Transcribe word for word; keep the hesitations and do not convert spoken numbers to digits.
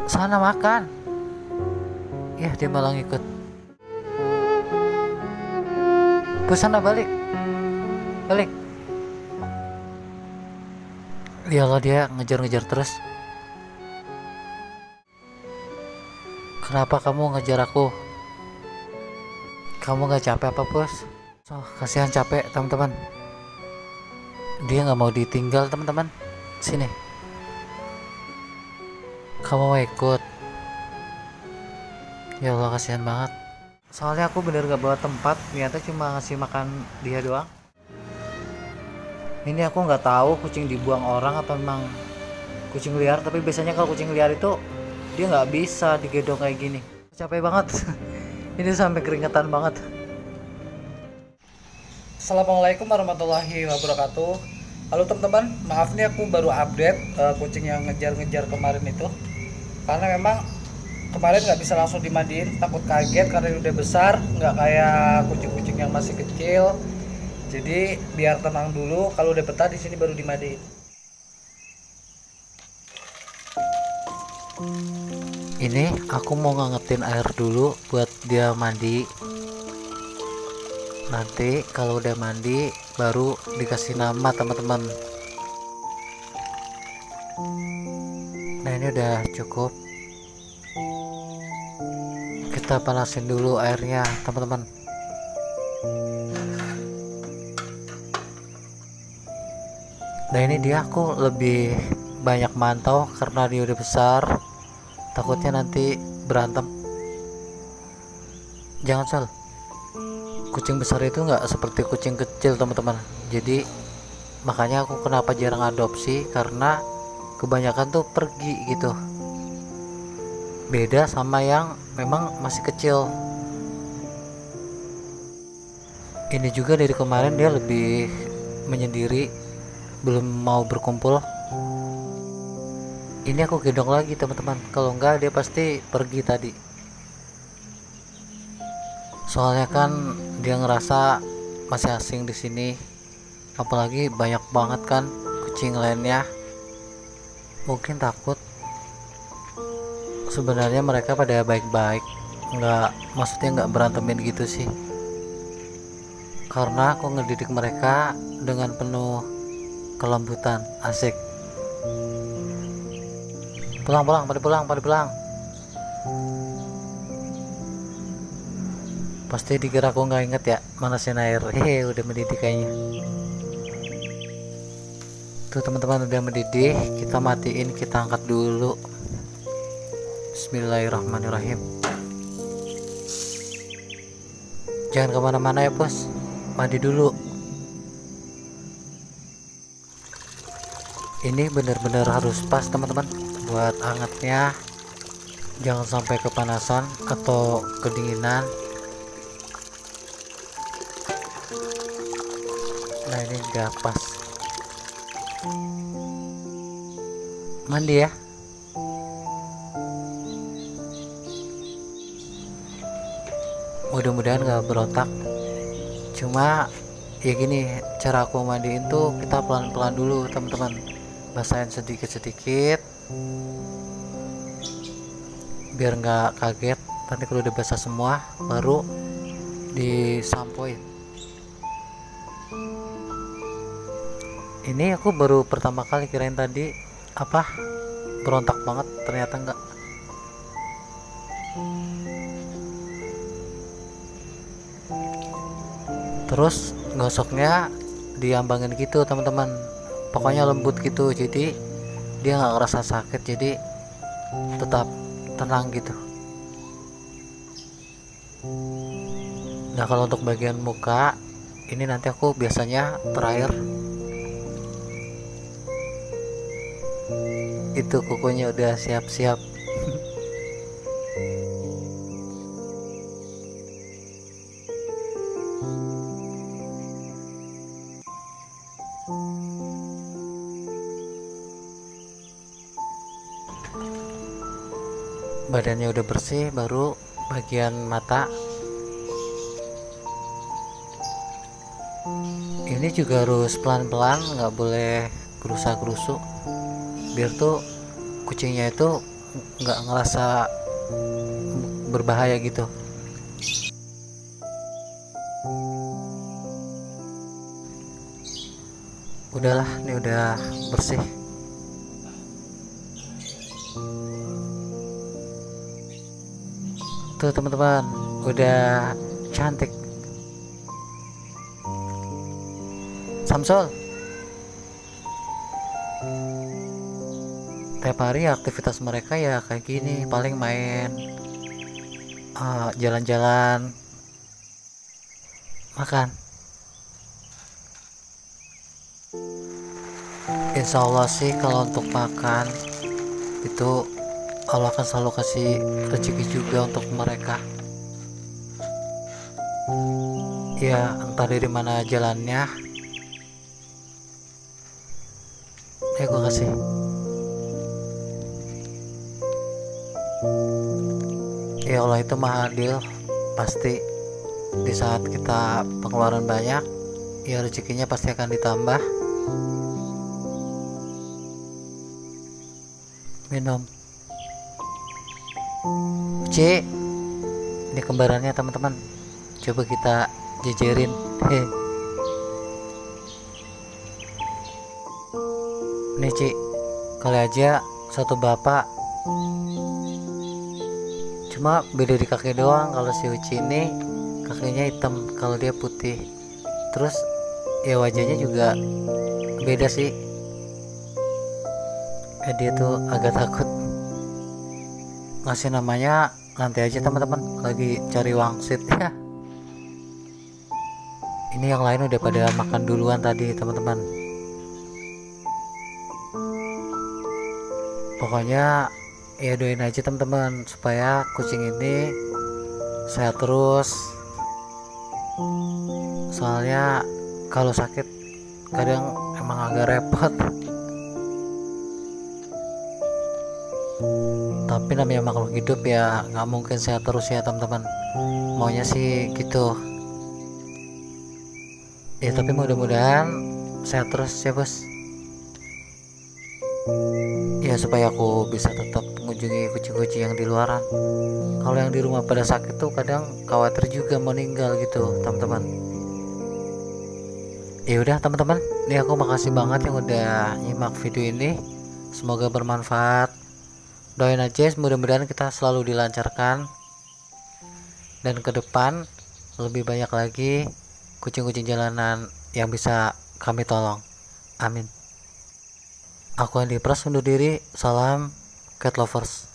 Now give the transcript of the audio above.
Sana makan. Ya dia malah ngikut. Ke sana, balik. Balik. Iyalah dia ngejar-ngejar terus. Kenapa kamu ngejar aku? Kamu gak capek apa, bos? So, kasihan capek, teman-teman. Dia nggak mau ditinggal, teman-teman. Sini. Kamu mau ikut? Ya Allah, kasihan banget. Soalnya aku bener gak bawa tempat, ternyata cuma ngasih makan dia doang. Ini aku nggak tahu kucing dibuang orang atau memang kucing liar, tapi biasanya kalau kucing liar itu dia nggak bisa digendong kayak gini. Capek banget. Ini sampai keringetan banget. Assalamualaikum warahmatullahi wabarakatuh. Halo teman-teman, maaf nih aku baru update uh, kucing yang ngejar-ngejar kemarin itu. Karena memang kemarin nggak bisa langsung dimandiin, takut kaget karena udah besar, nggak kayak kucing-kucing yang masih kecil. Jadi biar tenang dulu, kalau udah betah di sini baru dimandiin. Ini aku mau ngangetin air dulu buat dia mandi. Nanti kalau udah mandi baru dikasih nama, teman-teman. Nah ini udah cukup. Kita panasin dulu airnya, teman-teman. Nah ini dia aku lebih banyak mantau karena dia udah besar. Takutnya nanti berantem. Jangan sal. Kucing besar itu nggak seperti kucing kecil, teman-teman. Jadi makanya aku kenapa jarang adopsi, karena kebanyakan tuh pergi gitu. Beda sama yang memang masih kecil. Ini juga dari kemarin dia lebih menyendiri, belum mau berkumpul. Ini aku gendong lagi, teman-teman. Kalau enggak dia pasti pergi tadi. Soalnya kan dia ngerasa masih asing di sini. Apalagi banyak banget kan kucing lainnya. Mungkin takut. Sebenarnya mereka pada baik-baik. Enggak, maksudnya enggak berantemin gitu sih. Karena aku ngedidik mereka dengan penuh kelembutan. Asik. Pulang pulang pada pulang pada pulang. Pasti dikira aku nggak inget ya manasin air. Hehe, udah mendidih kayaknya. Tuh teman-teman udah mendidih. Kita matiin, kita angkat dulu. Bismillahirrahmanirrahim. Jangan kemana-mana ya bos, mandi dulu. Ini bener-bener harus pas, teman-teman, buat hangatnya. Jangan sampai kepanasan atau kedinginan. Nah ini udah pas. Mandi ya. Mudah-mudahan gak berontak. Cuma ya gini, cara aku mandiin tuh kita pelan-pelan dulu, teman-teman. Basahin sedikit-sedikit biar nggak kaget. Nanti kalau udah basah semua baru disampoin. Ini aku baru pertama kali kirain tadi apa berontak banget, ternyata enggak. Terus gosoknya diambangin gitu, teman-teman. Pokoknya lembut gitu, jadi dia nggak ngerasa sakit, jadi tetap tenang gitu. Nah kalau untuk bagian muka ini nanti aku biasanya terakhir. Itu kukunya udah siap-siap. Badannya udah bersih, baru bagian mata. Ini juga harus pelan-pelan, nggak boleh gerusa-gerusu, biar tuh kucingnya itu nggak ngerasa berbahaya gitu. Udahlah, ini udah bersih. Tuh teman-teman, udah cantik. Samsul, tiap hari aktivitas mereka ya kayak gini, paling main, uh, jalan-jalan, makan. Insya Allah sih kalau untuk makan itu Allah akan selalu kasih rezeki juga untuk mereka. Ya entah dari mana jalannya, ya gue kasih. Ya Allah itu maha adil. Pasti di saat kita pengeluaran banyak, ya rezekinya pasti akan ditambah. Minum. C, ini kembarannya teman-teman. Coba kita jejerin. He. Nih Ci, kali aja satu bapak. Cuma beda di kaki doang. Kalau si Uci ini kakinya hitam, kalau dia putih. Terus ya wajahnya juga beda sih. Eh, dia tuh agak takut. Ngasih namanya nanti aja teman-teman, lagi cari wangsit ya. Ini yang lain udah pada makan duluan tadi teman-teman. Pokoknya ya doain aja teman-teman supaya kucing ini sehat terus. Soalnya kalau sakit kadang emang agak repot. Tapi namanya makhluk hidup ya nggak mungkin sehat terus ya teman-teman. Maunya sih gitu. Ya tapi mudah-mudahan sehat terus ya bos. Ya supaya aku bisa tetap mengunjungi kucing-kucing yang di luaran. Kalau yang di rumah pada sakit tuh kadang khawatir juga meninggal gitu teman-teman. Ya udah teman-teman, ini aku makasih banget yang udah nyimak video ini. Semoga bermanfaat. Doain aja mudah-mudahan kita selalu dilancarkan, dan ke depan lebih banyak lagi kucing-kucing jalanan yang bisa kami tolong. Amin. Aku Andi Pras undur diri. Salam cat lovers.